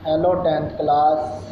Hello 10th class.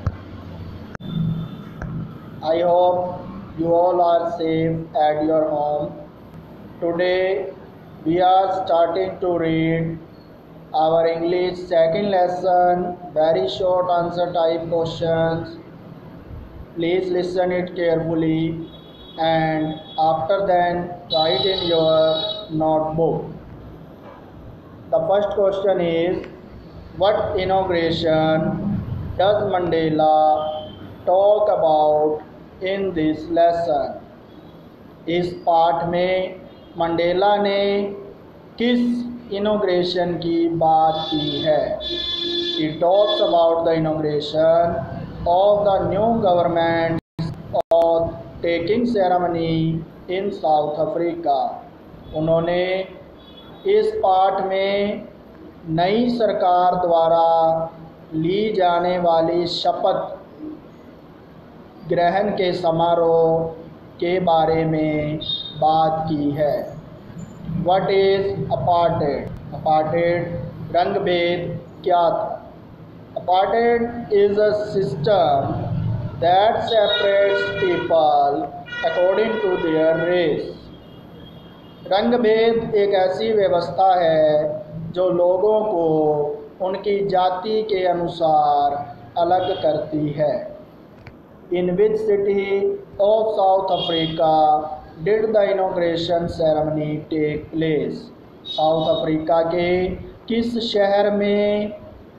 I hope you all are safe at your home. Today we are starting to read our English second lesson, very short answer type questions. Please listen it carefully and after then write in your notebook. The first question is, what inauguration does Mandela talk about in this lesson? इस पाठ में Mandela ने किस inauguration की बात की है? He talks about the inauguration of the new government of taking ceremony in South Africa. उन्होंने इस पाठ में नई सरकार द्वारा ली जाने वाली शपथ ग्रहण के समारोह के बारे में बात की है। What is apartheid? Apartheid रंगभेद क्या था? Apartheid is a system that separates people according to their race. रंगभेद एक ऐसी व्यवस्था है जो लोगों को उनकी जाति के अनुसार अलग करती है। In which city of South Africa did the inauguration ceremony take place? South Africa के किस शहर में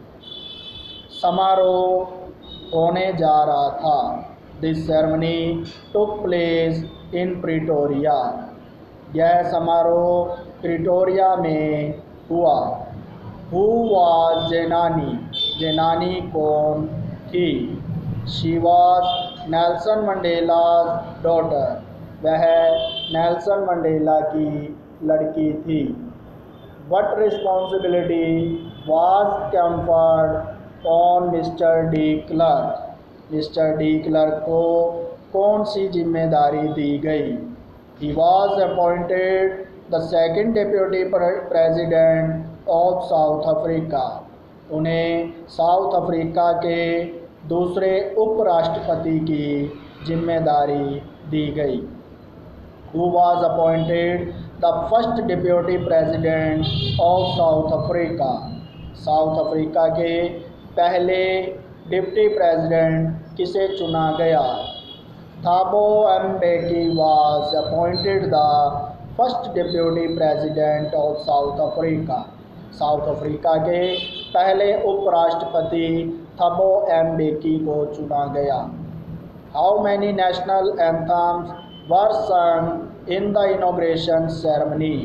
समारोह होने जा रहा था? This ceremony took place in Pretoria. यह समारोह प्रिटोरिया में हुआ। Who was जेनानी? जेनानी कौन थी? She was Nelson Mandela's daughter. वह नेल्सन मंडेला की लड़की थी। What responsibility was conferred on Mr. de Klerk? Mr. de Klerk को कौन सी जिम्मेदारी दी गई? He was appointed the second deputy president of South Africa. उन्हें साउथ अफ्रीका के दूसरे उपराष्ट्रपति की जिम्मेदारी दी गई। Who was appointed the first deputy president of South Africa? South Africa के पहले डिप्टी प्रेसिडेंट किसे चुना गया? Thabo Mbeki was appointed the first deputy president of South Africa. South Africa के पहले उपराष्ट्रपति थबो एम्बेकी को चुना गया। How many national anthems were sung in the inauguration ceremony?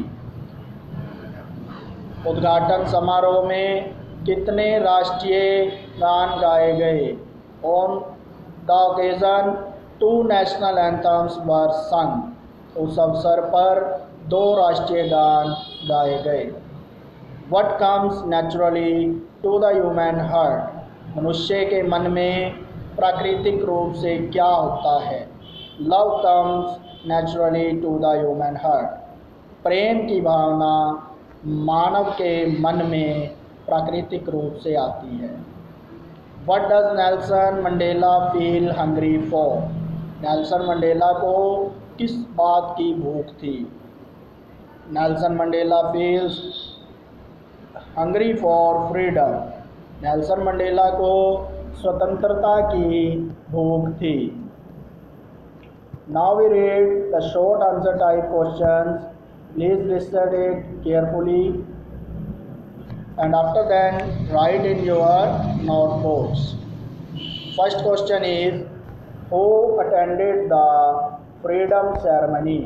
उद्घाटन समारोह में कितने राष्ट्रीय गान गाए गए? On the occasion, 2 national anthems were sung. उस अवसर पर 2 राष्ट्रीय गान गाए गए। What comes naturally to the human heart? मनुष्य के मन में प्राकृतिक रूप से क्या होता है? Love comes naturally to the human heart. प्रेम की भावना मानव के मन में प्राकृतिक रूप से आती है। What does Nelson Mandela feel hungry for? Nelson Mandela को किस बात की भूख थी? Nelson Mandela feels hungry for freedom. Nelson Mandela को स्वतंत्रता की भूख थी। Now we read the short answer type questions. Please listen it carefully and after then write in your notebooks. First question is, who attended the freedom ceremony?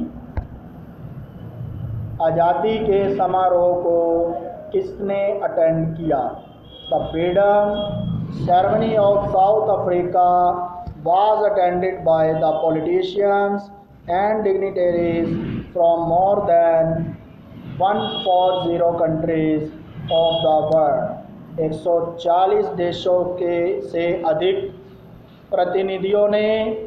आज़ादी के समारोह को किसने अटेंड किया? The freedom ceremony of South Africa was attended by the politicians and dignitaries from more than 140 countries of the world. 140 देशों के से अधिक प्रतिनिधियों ने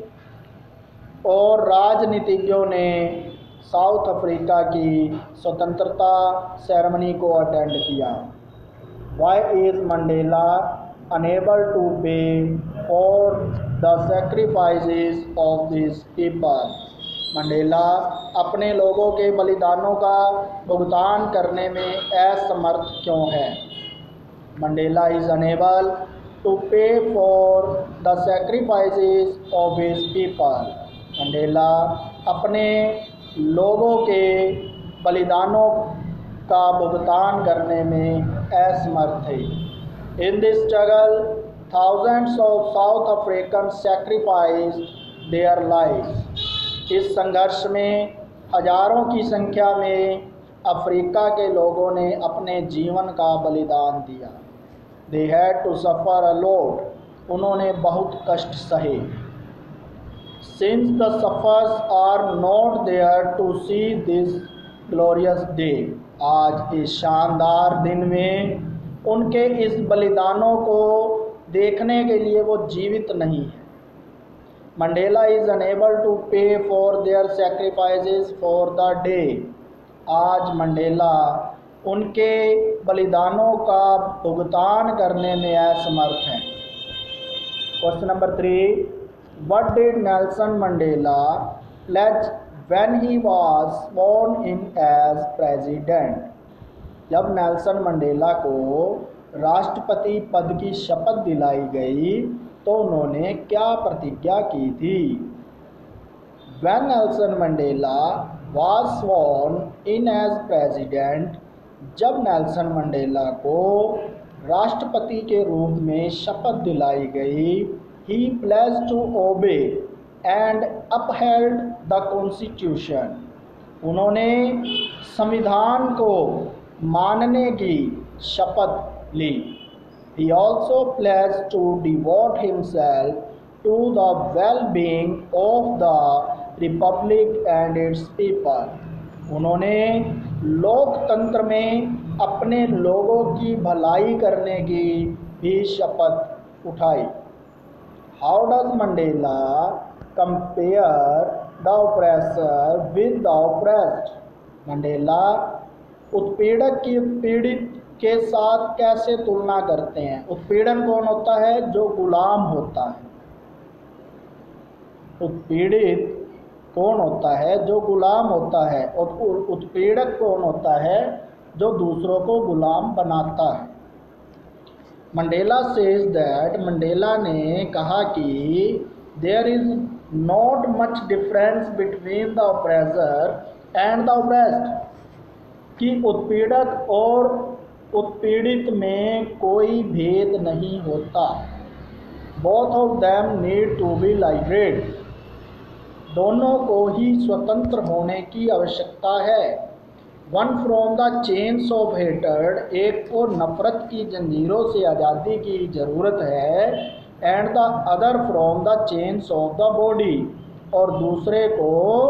और राजनीतिज्ञों ने साउथ अफ्रीका की स्वतंत्रता सेरेमनी को अटेंड किया। Why is Mandela unable to pay for the sacrifices of these people. Mandela अपने लोगों के बलिदानों का भुगतान करने में असमर्थ क्यों है? Mandela is unable to pay for the sacrifices of his people. Mandela अपने लोगों के बलिदानों का भुगतान करने में असमर्थ है। In this struggle, thousands of South Africans sacrificed their lives. इस संघर्ष में हजारों की संख्या में अफ्रीका के लोगों ने अपने जीवन का बलिदान दिया। They had to suffer a lot. उन्होंने बहुत कष्ट सहे। Since the sufferers are not there to see this glorious day. आज इस शानदार दिन में उनके इस बलिदानों को देखने के लिए वो जीवित नहीं है। Mandela is unable to pay for their sacrifices for the day. आज मंडेला उनके बलिदानों का भुगतान करने में असमर्थ हैं। Question number 3, What did Nelson Mandela pledge when he was sworn in as president? जब नेल्सन मंडेला को राष्ट्रपति पद की शपथ दिलाई गई तो उन्होंने क्या प्रतिज्ञा की थी? When Nelson Mandela was sworn in as president, जब नेल्सन मंडेला को राष्ट्रपति के रूप में शपथ दिलाई गई, he pledged to obey and upheld the constitution. उन्होंने संविधान को मानने की शपथ ली। He also pledged to devote himself to the well-being of the republic and its people. उन्होंने लोकतंत्र में अपने लोगों की भलाई करने की भी शपथ उठाई। How does Mandela compare the oppressor with the oppressed? Mandela उत्पीड़क की उत्पीड़ित के साथ कैसे तुलना करते हैं? उत्पीड़न कौन होता है? जो गुलाम होता है। उत्पीड़ित कौन होता है? जो गुलाम होता है। और उत्पीड़क कौन होता है? जो दूसरों को गुलाम बनाता है। मंडेला सेज दैट, मंडेला ने कहा कि there is not much difference between the oppressor and the oppressed, कि उत्पीड़क और उत्पीड़ित में कोई भेद नहीं होता। Both of them need to be liberated, दोनों को ही स्वतंत्र होने की आवश्यकता है। One from the chains of hatred, एक को नफरत की जंजीरों से आज़ादी की ज़रूरत है। And the other from the chains of the body, और दूसरे को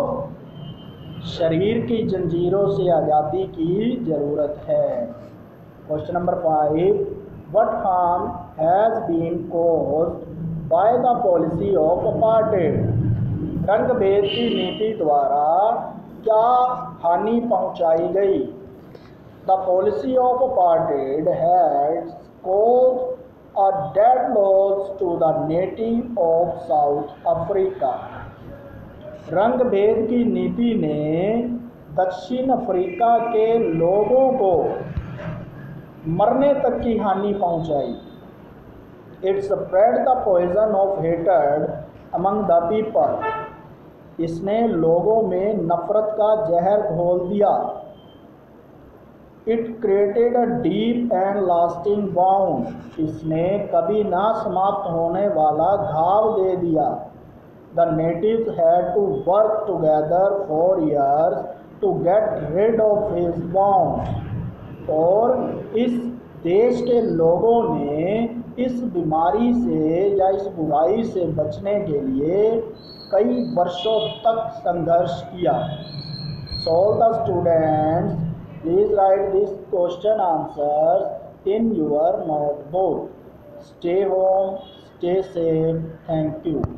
शरीर की जंजीरों से आज़ादी की ज़रूरत है। Question number 5, what harm has been caused by the policy of apartheid? रंग भेद की नीति द्वारा क्या हानि पहुंचाई गई? The policy of apartheid has caused a dead loss to the native of South Africa. रंग भेद की नीति ने दक्षिण अफ्रीका के लोगों को मरने तक की हानि पहुंचाई। It spread the poison of hatred among the people, इसने लोगों में नफरत का जहर घोल दिया। It created a deep and lasting bound, इसने कभी ना समाप्त होने वाला घाव दे दिया। The natives had to work together for years to get rid of his bonds. और इस देश के लोगों ने इस बीमारी से या इस बुराई से बचने के लिए कई वर्षों तक संघर्ष किया। So the students, please write this question answers in your notebook. Stay home, stay safe. Thank you.